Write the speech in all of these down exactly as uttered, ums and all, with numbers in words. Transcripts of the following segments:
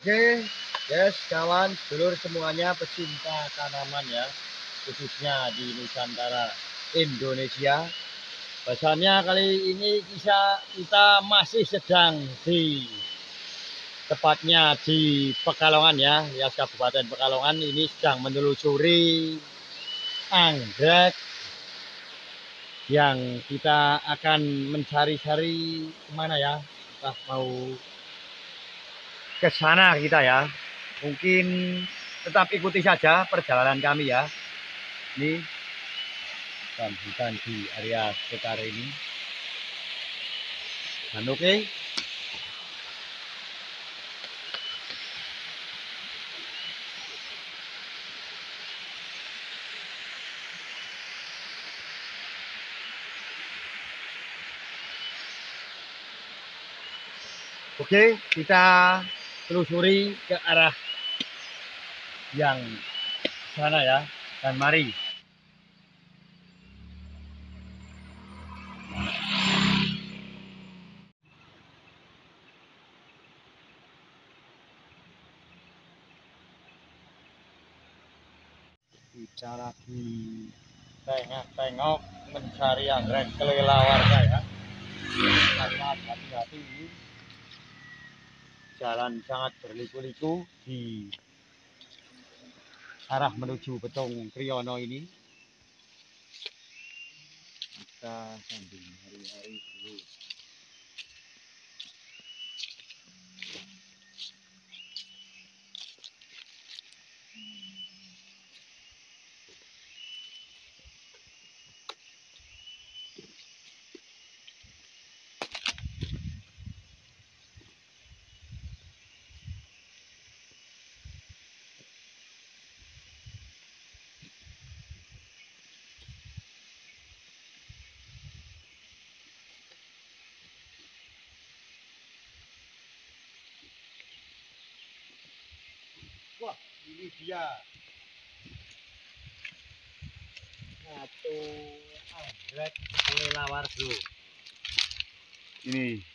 Oke, guys, kawan, sedulur semuanya pecinta tanaman ya, khususnya di Nusantara Indonesia. Bahasanya kali ini kita, kita masih sedang di tepatnya di Pekalongan ya, ya Kabupaten Pekalongan ini sedang menelusuri anggrek yang kita akan mencari-cari kemana ya, kita mau ke sana kita ya. Mungkin tetap ikuti saja perjalanan kami ya. Ini hutan di area sekitar ini. Dan oke. Okay. Oke, kita telusuri ke arah yang sana ya. Dan mari. Kita lagi tengok-tengok mencari anggrek kelelawar ya. Karena hati-hati jalan sangat berliku-liku di arah menuju Petung Kriyono ini. Kita sambil hari-hari dulu. Wah, ini dia satu anggrek kelelawar bro. Ini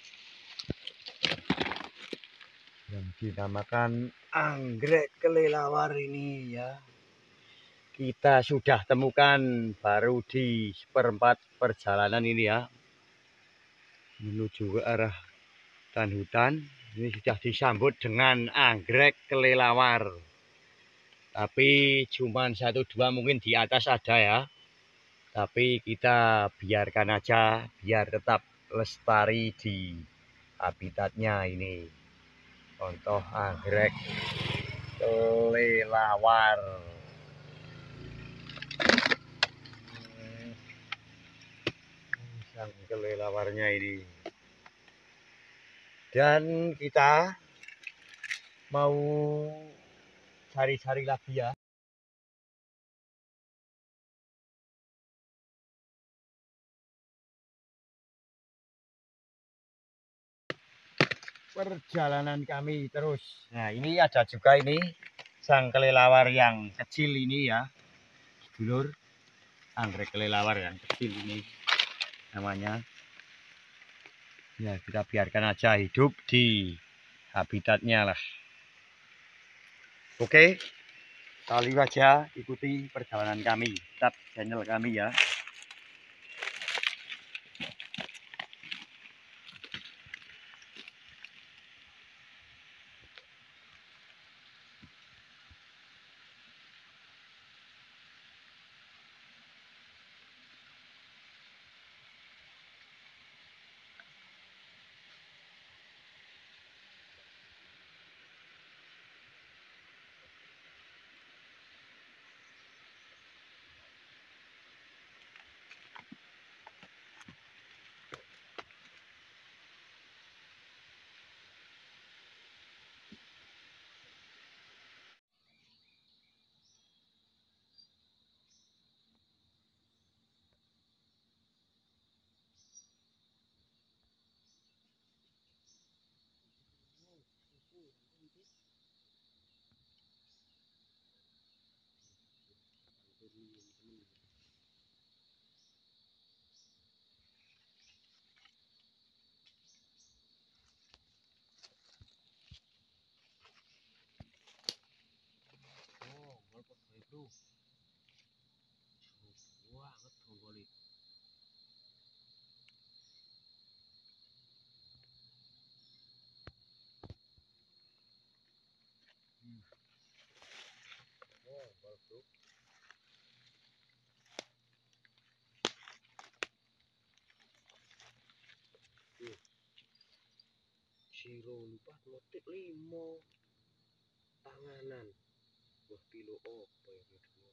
yang dinamakan anggrek kelelawar ini ya. Kita sudah temukan baru di seperempat perjalanan ini ya, menuju ke arah dan hutan. Ini sudah disambut dengan anggrek kelelawar. Tapi cuma satu dua mungkin di atas ada ya. Tapi kita biarkan aja biar tetap lestari di habitatnya ini. Contoh anggrek kelelawar. Sang kelelawarnya ini. Dan kita mau cari-cari lagi ya. Perjalanan kami terus. Nah, ini ada juga ini sang kelelawar yang kecil ini ya, dulur. Anggrek kelelawar yang kecil ini namanya. Ya, kita biarkan aja hidup di habitatnya lah. Oke, kali aja ikuti perjalanan kami. Tetap channel kami ya. Siro lupa ngotik limo panganan. Wah kilo apa ya dulu.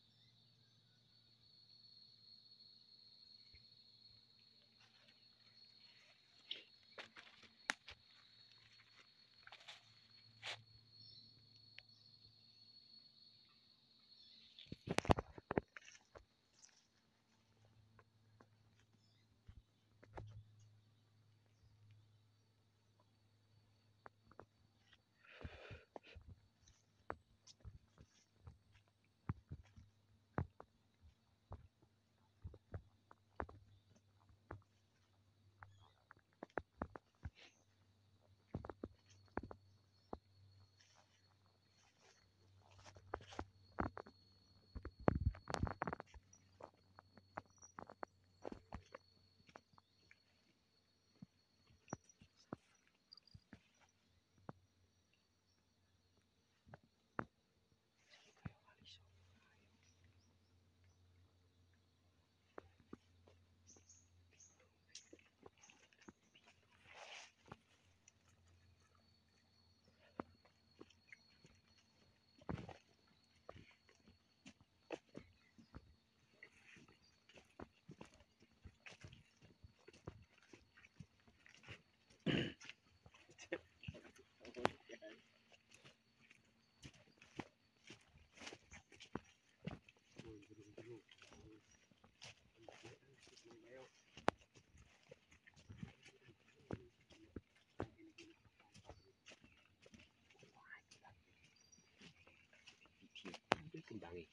Kembangi.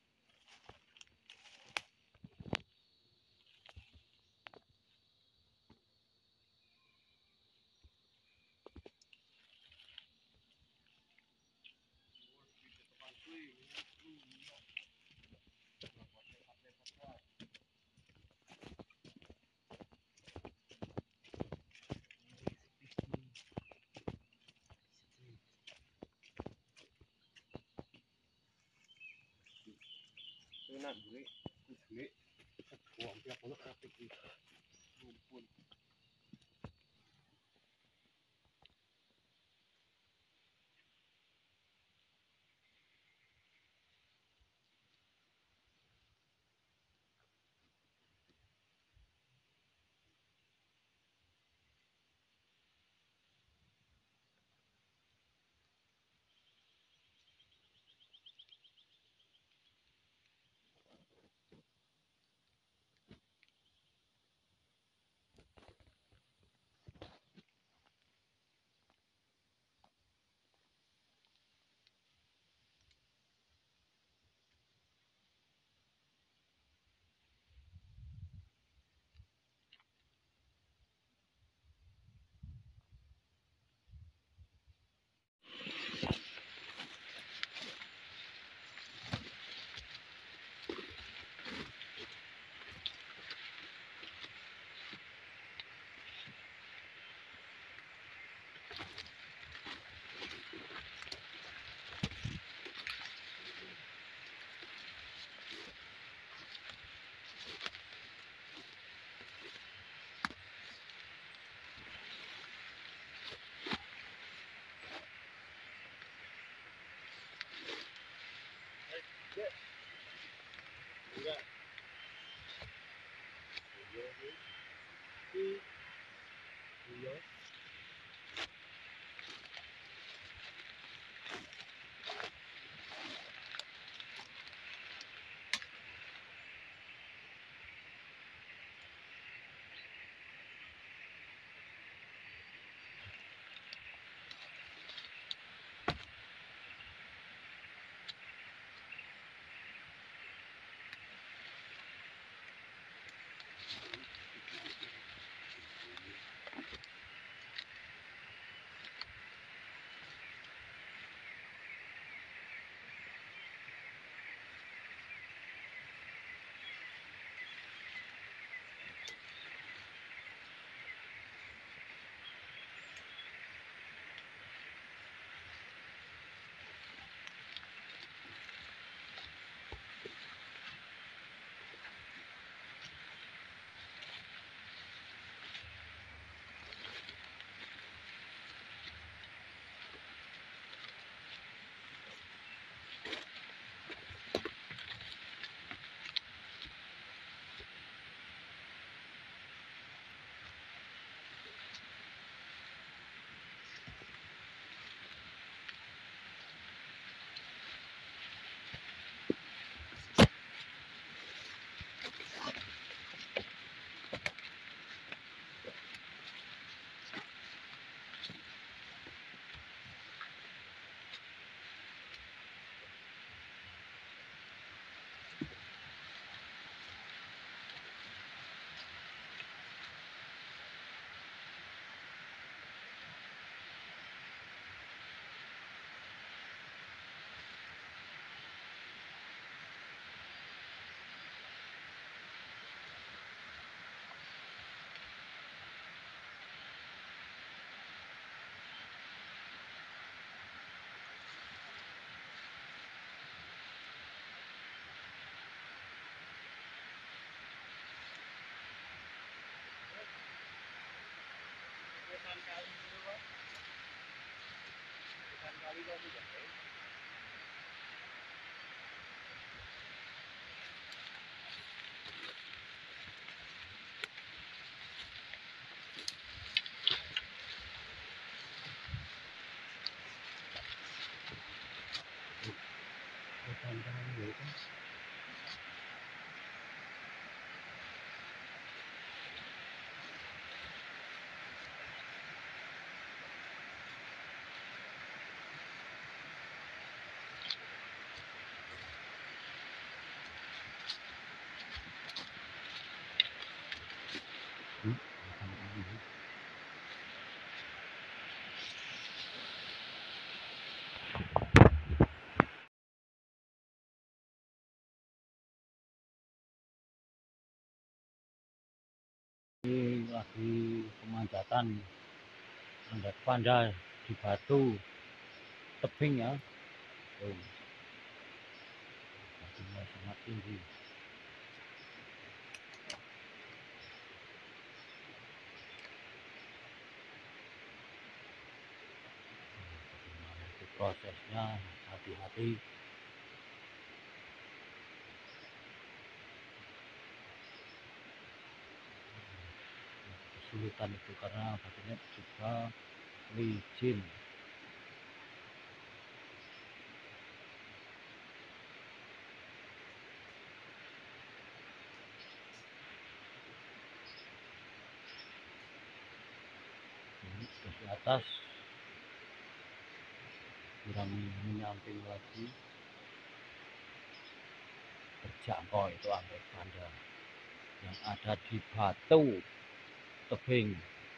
Enak gue, gue, wah, tiap ono apik iki. Mumpun. Ini lagi pemanjatan anak panda di batu tebing ya. Tuh, batunya sangat tinggi. Bagaimana itu prosesnya, hati-hati. Kesulitan itu karena batunya juga licin. Ini sudah di atas, kurang menyamping lagi, terjangkau itu anggrek panda yang ada di batu tebing.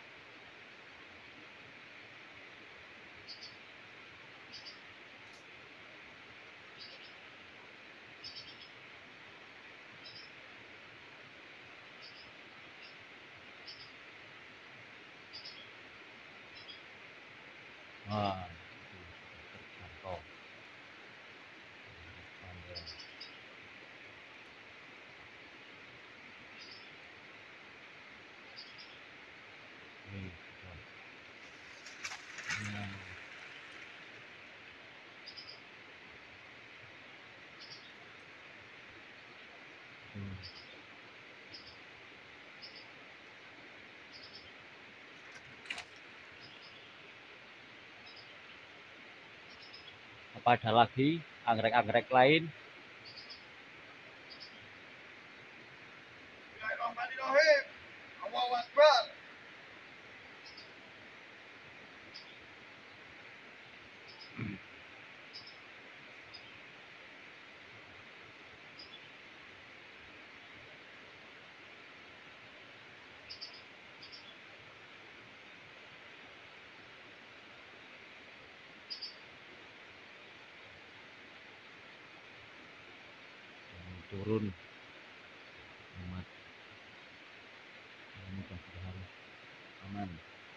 Nah, itu sudah terjangkau anggrek panda. Ini sudah. Nah, hmm. Apa ada lagi anggrek-anggrek lain? Bismillahirrahmanirrahim. Allahu Akbar. Jangan turun, amat. Ini pasti harus aman.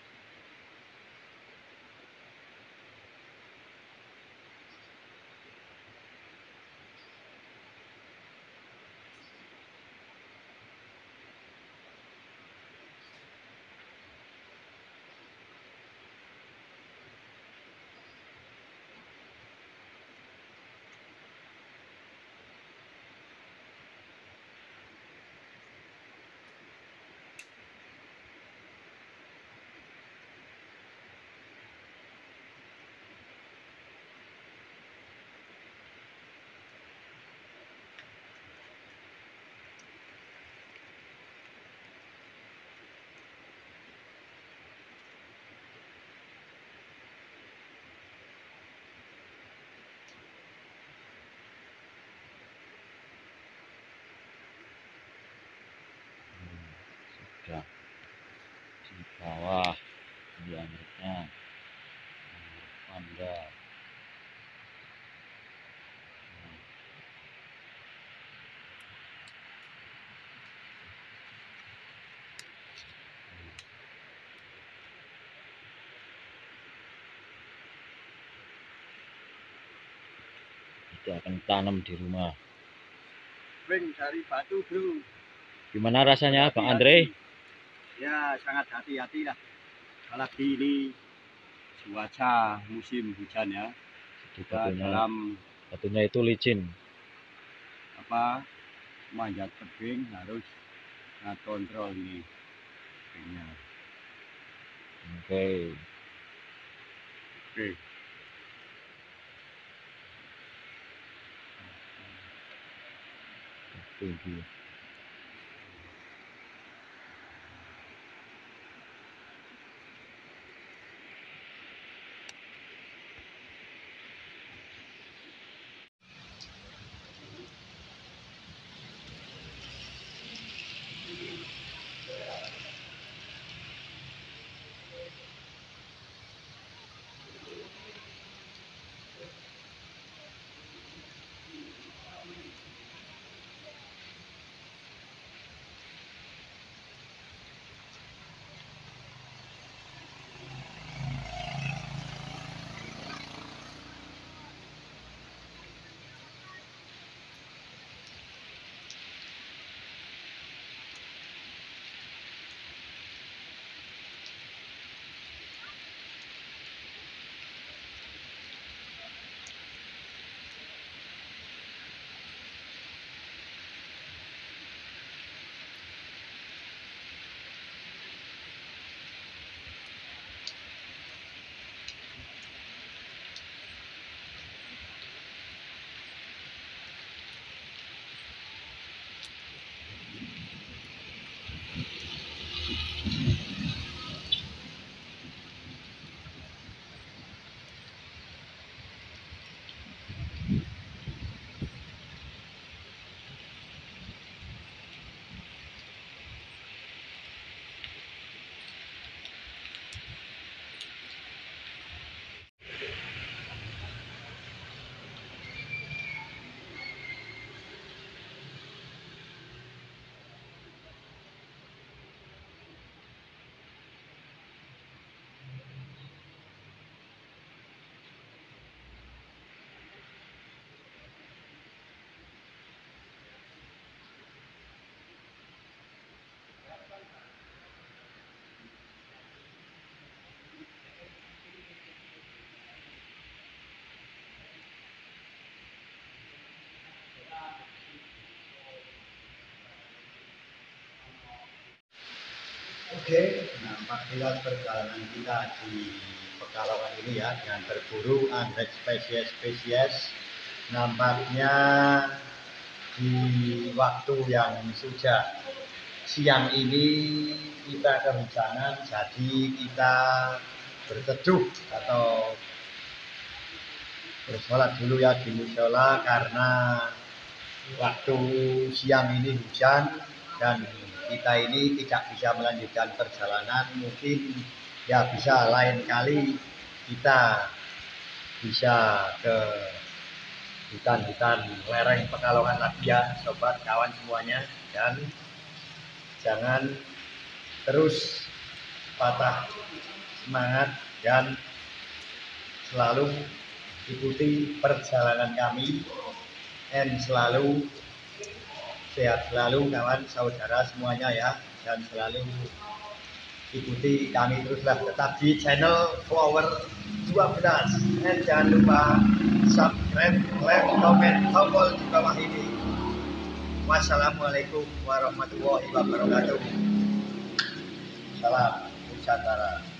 Hmm, sudah di bawah di anggreknya anggrek panda. Nah, itu akan tanam di rumah. Tebing dari batu, bro. Gimana rasanya, Bang Andre? Ya, sangat hati-hati lah. Apalagi ini cuaca musim hujan ya. Jadi Kita batunya, dalam batunya itu licin. apa manjat tebing harus kontrol ini tebingnya. Oke. Oke. Tinggi. Oke, nampak jelas perjalanan kita di Pekalongan ini ya, dengan berburu anggrek spesies-spesies. Nampaknya di waktu yang sudah siang ini kita kehujanan, jadi kita berteduh atau bersolat dulu ya di musola, karena waktu siang ini hujan dan kita ini tidak bisa melanjutkan perjalanan. Mungkin ya bisa lain kali kita bisa ke hutan-hutan lereng Pekalongan lagi ya sobat kawan semuanya, dan jangan terus patah semangat dan selalu ikuti perjalanan kami, dan selalu sehat selalu kawan saudara semuanya ya, dan selalu ikuti kami teruslah tetap di channel Flower dua belas, dan jangan lupa subscribe, like, komen, tombol di bawah ini. Wassalamualaikum warahmatullahi wabarakatuh. Salam Nusantara.